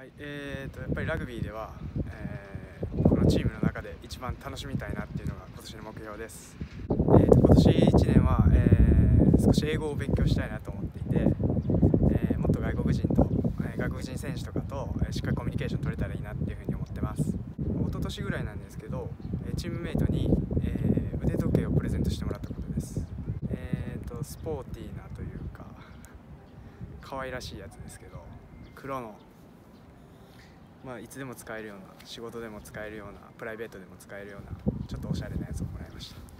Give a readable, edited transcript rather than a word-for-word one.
、やっぱりラグビーでは、このチームの中で一番楽しみたいなっていうのが今年の目標です。今年1年は、少し英語を勉強したいなと思っていて、もっと外国人選手とかとしっかりコミュニケーション取れたらいいなっていうふうに思ってます。一昨年ぐらいなんですけど、チームメイトに、腕時計をプレゼントしてもらったことです。スポーティーなというか可愛らしいやつですけど、黒のいつでも使えるような、仕事でも使えるような、プライベートでも使えるようなちょっとおしゃれなやつをもらいました。